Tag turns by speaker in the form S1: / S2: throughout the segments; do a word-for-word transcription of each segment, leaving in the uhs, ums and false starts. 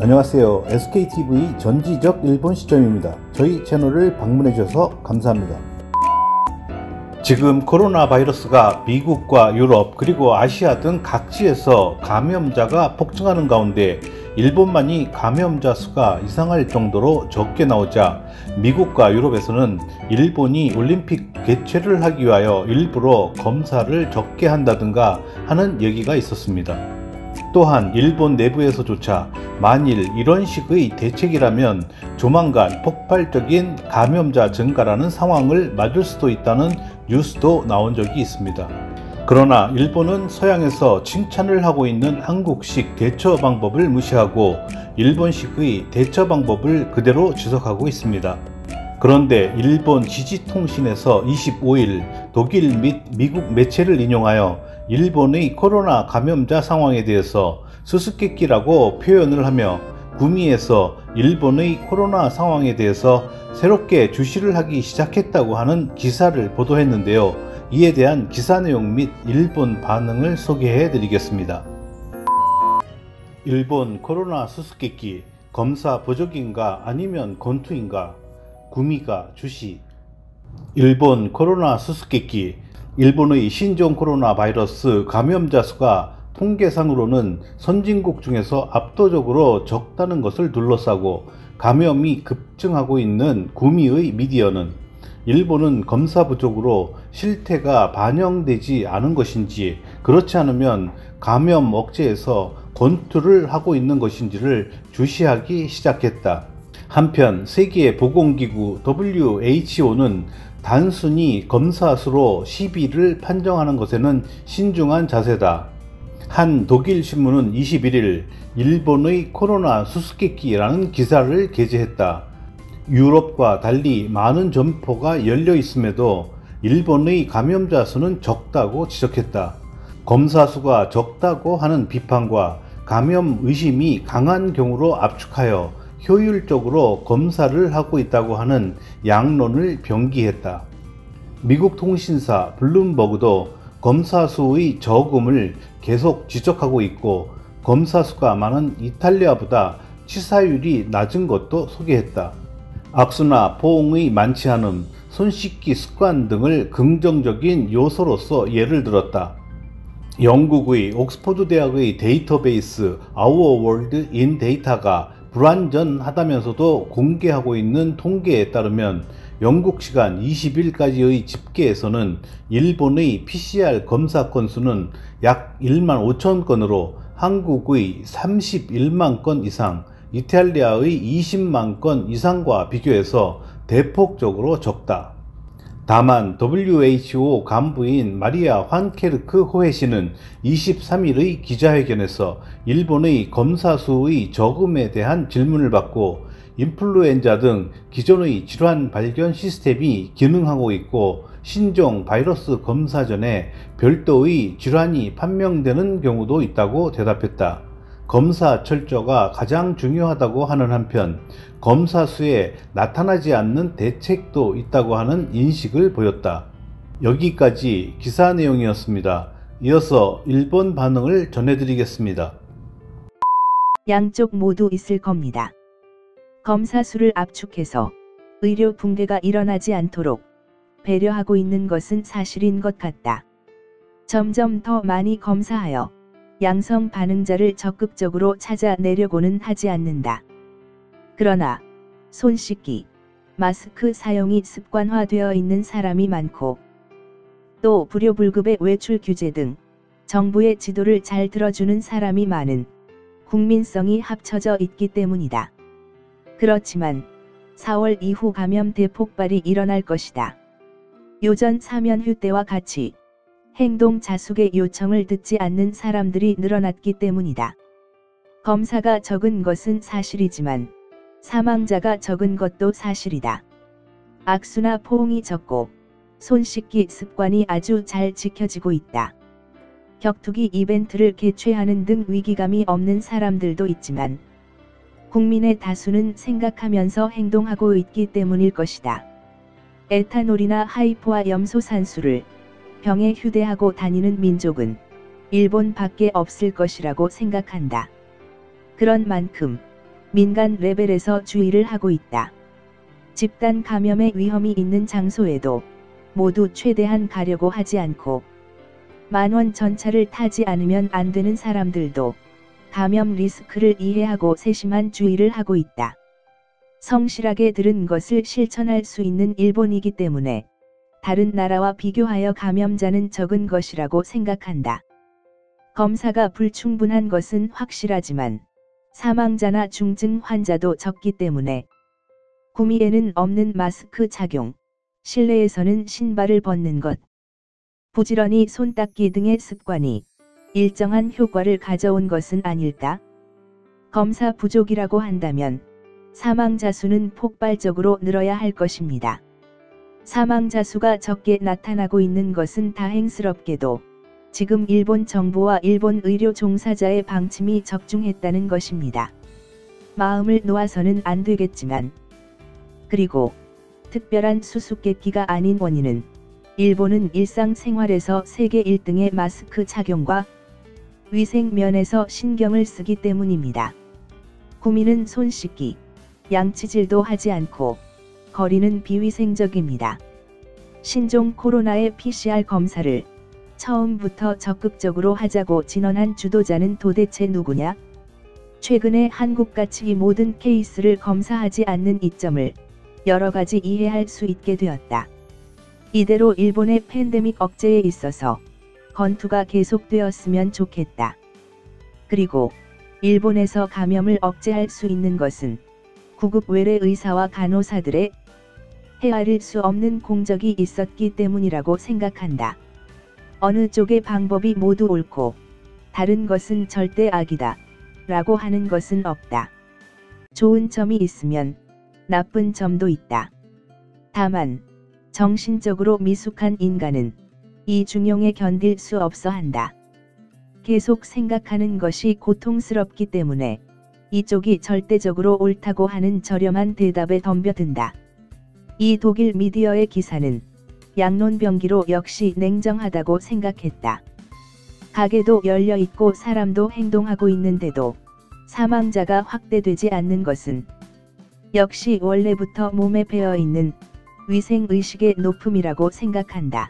S1: 안녕하세요. 에스케이티브이 전지적 일본 시점입니다. 저희 채널을 방문해 주셔서 감사합니다. 지금 코로나 바이러스가 미국과 유럽 그리고 아시아 등 각지에서 감염자가 폭증하는 가운데 일본만이 감염자 수가 이상할 정도로 적게 나오자 미국과 유럽에서는 일본이 올림픽 개최를 하기 위하여 일부러 검사를 적게 한다든가 하는 얘기가 있었습니다. 또한 일본 내부에서조차 만일 이런 식의 대책이라면 조만간 폭발적인 감염자 증가라는 상황을 맞을 수도 있다는 뉴스도 나온 적이 있습니다. 그러나 일본은 서양에서 칭찬을 하고 있는 한국식 대처 방법을 무시하고 일본식의 대처 방법을 그대로 지속하고 있습니다. 그런데 일본 지지통신에서 이십오일 독일 및 미국 매체를 인용하여 일본의 코로나 감염자 상황에 대해서 수수께끼라고 표현을 하며 구미에서 일본의 코로나 상황에 대해서 새롭게 주시를 하기 시작했다고 하는 기사를 보도했는데요. 이에 대한 기사 내용 및 일본 반응을 소개해 드리겠습니다. 일본 코로나 수수께끼, 검사 부족인가 아니면 권투인가? 구미가 주시. 일본 코로나 수수께끼. 일본의 신종 코로나 바이러스 감염자 수가 통계상으로는 선진국 중에서 압도적으로 적다는 것을 둘러싸고 감염이 급증하고 있는 구미의 미디어는 일본은 검사 부족으로 실태가 반영되지 않은 것인지 그렇지 않으면 감염 억제에서 권투를 하고 있는 것인지를 주시하기 시작했다. 한편 세계보건기구 더블유에이치오는 단순히 검사 수로 시비를 판정하는 것에는 신중한 자세다. 한 독일 신문은 이십일일 일본의 코로나 수수께끼라는 기사를 게재했다. 유럽과 달리 많은 점포가 열려 있음에도 일본의 감염자 수는 적다고 지적했다. 검사 수가 적다고 하는 비판과 감염 의심이 강한 경우로 압축하여 효율적으로 검사를 하고 있다고 하는 양론을 병기했다. 미국 통신사 블룸버그도 검사 수의 적음을 계속 지적하고 있고 검사 수가 많은 이탈리아보다 치사율이 낮은 것도 소개했다. 악수나 포옹의 많지 않음, 손 씻기 습관 등을 긍정적인 요소로서 예를 들었다. 영국의 옥스퍼드 대학의 데이터베이스 Our World in Data가 불완전하다면서도 공개하고 있는 통계에 따르면 영국 시간 이십일까지의 집계에서는 일본의 피씨알 검사 건수는 약 일만 오천 건으로 한국의 삼십일만 건 이상, 이탈리아의 이십만 건 이상과 비교해서 대폭적으로 적다. 다만 더블유에이치오 간부인 마리아 환케르크 호헤시는 이십삼일의 기자회견에서 일본의 검사 수의 적음에 대한 질문을 받고 인플루엔자 등 기존의 질환 발견 시스템이 기능하고 있고 신종 바이러스 검사 전에 별도의 질환이 판명되는 경우도 있다고 대답했다. 검사 철저가 가장 중요하다고 하는 한편 검사 수에 나타나지 않는 대책도 있다고 하는 인식을 보였다. 여기까지 기사 내용이었습니다. 이어서 일본 반응을 전해드리겠습니다.
S2: 양쪽 모두 있을 겁니다. 검사 수를 압축해서 의료 붕괴가 일어나지 않도록 배려하고 있는 것은 사실인 것 같다. 점점 더 많이 검사하여 양성 반응자를 적극적으로 찾아내려고는 하지 않는다. 그러나 손 씻기, 마스크 사용이 습관화되어 있는 사람이 많고 또 불효불급의 외출 규제 등 정부의 지도를 잘 들어주는 사람이 많은 국민성이 합쳐져 있기 때문이다. 그렇지만 사월 이후 감염 대폭발이 일어날 것이다. 요전 사면휴 때와 같이 행동 자숙의 요청을 듣지 않는 사람들이 늘어났기 때문이다. 검사가 적은 것은 사실이지만 사망자가 적은 것도 사실이다. 악수나 포옹이 적고 손 씻기 습관이 아주 잘 지켜지고 있다. 격투기 이벤트를 개최하는 등 위기감이 없는 사람들도 있지만 국민의 다수는 생각하면서 행동하고 있기 때문일 것이다. 에탄올이나 하이포화 염소산수를 병에 휴대하고 다니는 민족은 일본 밖에 없을 것이라고 생각한다. 그런 만큼 민간 레벨에서 주의를 하고 있다. 집단 감염의 위험이 있는 장소에도 모두 최대한 가려고 하지 않고 만원 전차를 타지 않으면 안 되는 사람들도 감염 리스크를 이해하고 세심한 주의를 하고 있다. 성실하게 들은 것을 실천할 수 있는 일본이기 때문에 다른 나라와 비교하여 감염자는 적은 것이라고 생각한다. 검사가 불충분한 것은 확실하지만 사망자나 중증 환자도 적기 때문에 구미에는 없는 마스크 착용, 실내에서는 신발을 벗는 것, 부지런히 손 닦기 등의 습관이 일정한 효과를 가져온 것은 아닐까? 검사 부족이라고 한다면 사망자 수는 폭발적으로 늘어야 할 것입니다. 사망자 수가 적게 나타나고 있는 것은 다행스럽게도 지금 일본 정부와 일본 의료 종사자의 방침이 적중했다는 것입니다. 마음을 놓아서는 안 되겠지만, 그리고 특별한 수수께끼가 아닌 원인은 일본은 일상생활에서 세계 일 등의 마스크 착용과 위생 면에서 신경을 쓰기 때문입니다. 구미는 손 씻기, 양치질도 하지 않고 거리는 비위생적입니다. 신종 코로나의 피씨알 검사를 처음부터 적극적으로 하자고 진언한 주도자는 도대체 누구냐? 최근에 한국같이 이 모든 케이스를 검사하지 않는 이점을 여러 가지 이해할 수 있게 되었다. 이대로 일본의 팬데믹 억제에 있어서 건투가 계속되었으면 좋겠다. 그리고 일본에서 감염을 억제할 수 있는 것은 구급 외래 의사와 간호사들의 헤아릴 수 없는 공적이 있었기 때문이라고 생각한다. 어느 쪽의 방법이 모두 옳고 다른 것은 절대 악이다 라고 하는 것은 없다. 좋은 점이 있으면 나쁜 점도 있다. 다만 정신적으로 미숙한 인간은 이 중용에 견딜 수 없어 한다. 계속 생각하는 것이 고통스럽기 때문에 이쪽이 절대적으로 옳다고 하는 저렴한 대답에 덤벼든다. 이 독일 미디어의 기사는 양론병기로 역시 냉정하다고 생각했다. 가게도 열려있고 사람도 행동하고 있는데도 사망자가 확대되지 않는 것은 역시 원래부터 몸에 배어있는 위생의식의 높음이라고 생각한다.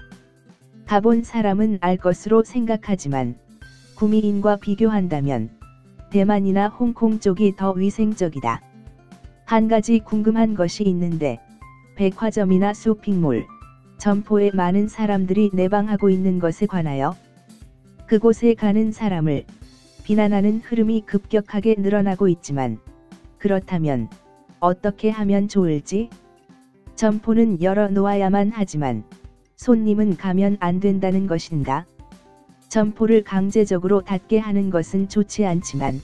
S2: 가본 사람은 알 것으로 생각하지만 구미인과 비교한다면 대만이나 홍콩 쪽이 더 위생적이다. 한 가지 궁금한 것이 있는데 백화점이나 쇼핑몰, 점포에 많은 사람들이 내방하고 있는 것에 관하여 그곳에 가는 사람을 비난하는 흐름이 급격하게 늘어나고 있지만 그렇다면 어떻게 하면 좋을지? 점포는 열어 놓아야만 하지만 손님은 가면 안 된다는 것인가? 점포를 강제적으로 닫게 하는 것은 좋지 않지만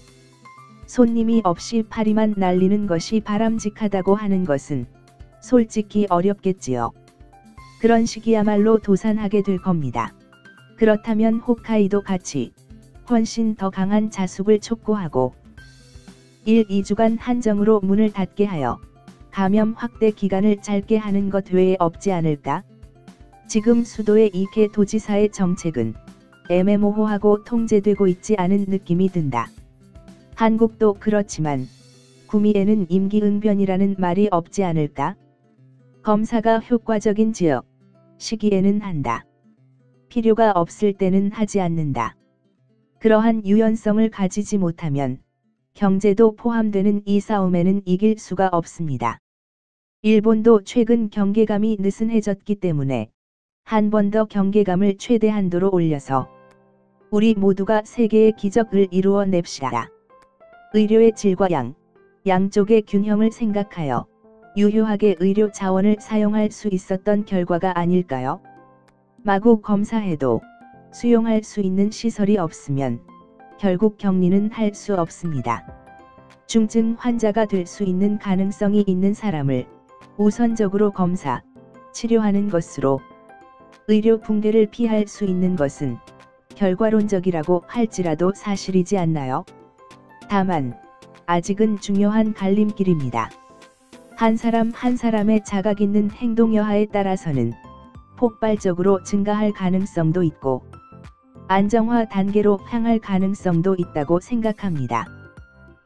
S2: 손님이 없이 파리만 날리는 것이 바람직하다고 하는 것은 솔직히 어렵겠지요. 그런 시기야말로 도산하게 될 겁니다. 그렇다면 홋카이도 같이 훨씬 더 강한 자숙을 촉구하고 일, 이 주간 한정으로 문을 닫게 하여 감염 확대 기간을 짧게 하는 것 외에 없지 않을까? 지금 수도의 이케 도지사의 정책은 애매모호하고 통제되고 있지 않은 느낌이 든다. 한국도 그렇지만 구미에는 임기응변이라는 말이 없지 않을까? 검사가 효과적인 지역, 시기에는 한다. 필요가 없을 때는 하지 않는다. 그러한 유연성을 가지지 못하면 경제도 포함되는 이 싸움에는 이길 수가 없습니다. 일본도 최근 경계감이 느슨해졌기 때문에 한 번 더 경계감을 최대한도로 올려서 우리 모두가 세계의 기적을 이루어 냅시다. 의료의 질과 양, 양쪽의 균형을 생각하여 유효하게 의료 자원을 사용할 수 있었던 결과가 아닐까요? 마구 검사해도 수용할 수 있는 시설이 없으면 결국 격리는 할 수 없습니다. 중증 환자가 될 수 있는 가능성이 있는 사람을 우선적으로 검사, 치료하는 것으로 의료 붕괴를 피할 수 있는 것은 결과론적이라고 할지라도 사실이지 않나요? 다만 아직은 중요한 갈림길입니다. 한 사람 한 사람의 자각 있는 행동 여하에 따라서는 폭발적으로 증가할 가능성도 있고 안정화 단계로 향할 가능성도 있다고 생각합니다.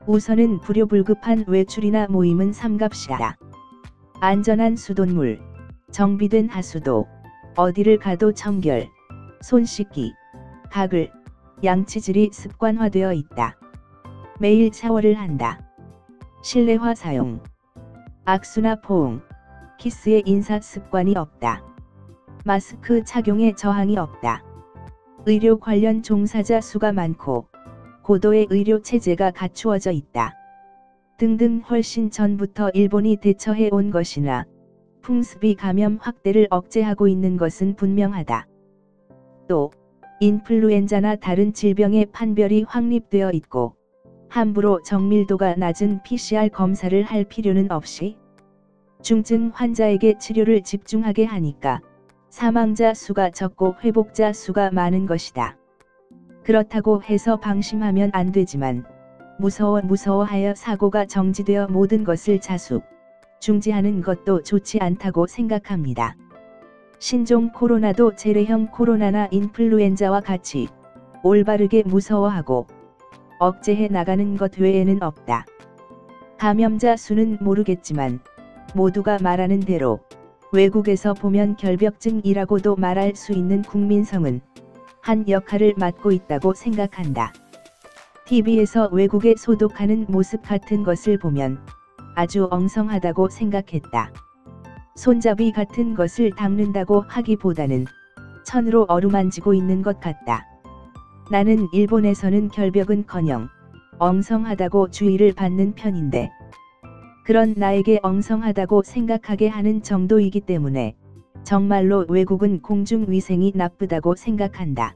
S2: 우선은 불효불급한 외출이나 모임은 삼갑시다. 안전한 수돗물, 정비된 하수도, 어디를 가도 청결, 손 씻기, 가글, 양치질이 습관화되어 있다. 매일 샤워를 한다. 실내화 사용, 악수나 포옹, 키스의 인사 습관이 없다. 마스크 착용에 저항이 없다. 의료 관련 종사자 수가 많고 고도의 의료 체제가 갖추어져 있다. 등등 훨씬 전부터 일본이 대처해 온 것이나 풍습이 감염 확대를 억제하고 있는 것은 분명하다. 또 인플루엔자나 다른 질병의 판별이 확립되어 있고 함부로 정밀도가 낮은 피씨알 검사를 할 필요는 없이 중증 환자에게 치료를 집중하게 하니까 사망자 수가 적고 회복자 수가 많은 것이다. 그렇다고 해서 방심하면 안 되지만 무서워 무서워하여 사고가 정지되어 모든 것을 자숙, 중지하는 것도 좋지 않다고 생각합니다. 신종 코로나도 재래형 코로나나 인플루엔자와 같이 올바르게 무서워하고 억제해 나가는 것 외에는 없다. 감염자 수는 모르겠지만 모두가 말하는 대로 외국에서 보면 결벽증이라고도 말할 수 있는 국민성은 한 역할을 맡고 있다고 생각한다. 티비에서 외국에 소독하는 모습 같은 것을 보면 아주 엉성하다고 생각했다. 손잡이 같은 것을 닦는다고 하기보다는 천으로 어루만지고 있는 것 같다. 나는 일본에서는 결벽은커녕 엉성하다고 주의를 받는 편인데 그런 나에게 엉성하다고 생각하게 하는 정도이기 때문에 정말로 외국은 공중위생이 나쁘다고 생각한다.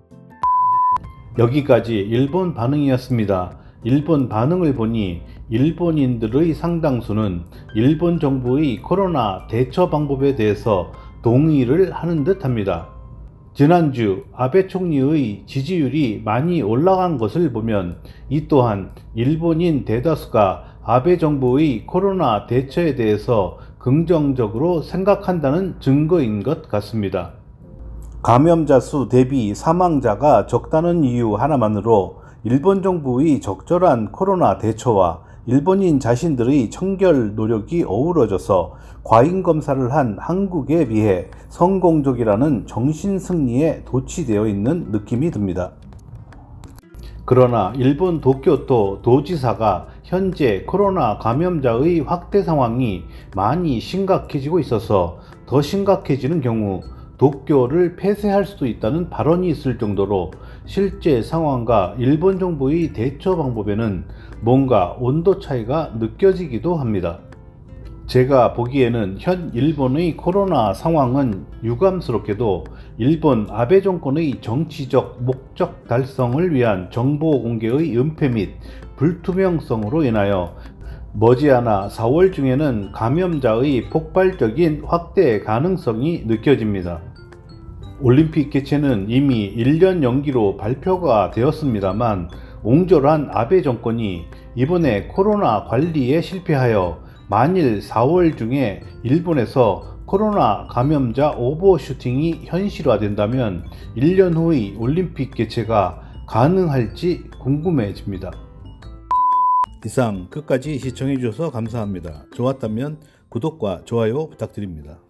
S1: 여기까지 일본 반응이었습니다. 일본 반응을 보니 일본인들의 상당수는 일본 정부의 코로나 대처 방법에 대해서 동의를 하는 듯 합니다. 지난주 아베 총리의 지지율이 많이 올라간 것을 보면 이 또한 일본인 대다수가 아베 정부의 코로나 대처에 대해서 긍정적으로 생각한다는 증거인 것 같습니다. 감염자 수 대비 사망자가 적다는 이유 하나만으로 일본 정부의 적절한 코로나 대처와 일본인 자신들의 청결 노력이 어우러져서 과잉 검사를 한 한국에 비해 성공적이라는 정신 승리에 도취되어 있는 느낌이 듭니다. 그러나 일본 도쿄도 도지사가 현재 코로나 감염자의 확대 상황이 많이 심각해지고 있어서 더 심각해지는 경우 도쿄를 폐쇄할 수도 있다는 발언이 있을 정도로 실제 상황과 일본 정부의 대처 방법에는 뭔가 온도 차이가 느껴지기도 합니다. 제가 보기에는 현 일본의 코로나 상황은 유감스럽게도 일본 아베 정권의 정치적 목적 달성을 위한 정보 공개의 은폐 및 불투명성으로 인하여 머지않아 사월 중에는 감염자의 폭발적인 확대 가능성이 느껴집니다. 올림픽 개최는 이미 일 년 연기로 발표가 되었습니다만 옹졸한 아베 정권이 이번에 코로나 관리에 실패하여 만일 사월 중에 일본에서 코로나 감염자 오버슈팅이 현실화된다면 일 년 후의 올림픽 개최가 가능할지 궁금해집니다. 이상 끝까지 시청해 주셔서 감사합니다. 좋았다면 구독과 좋아요 부탁드립니다.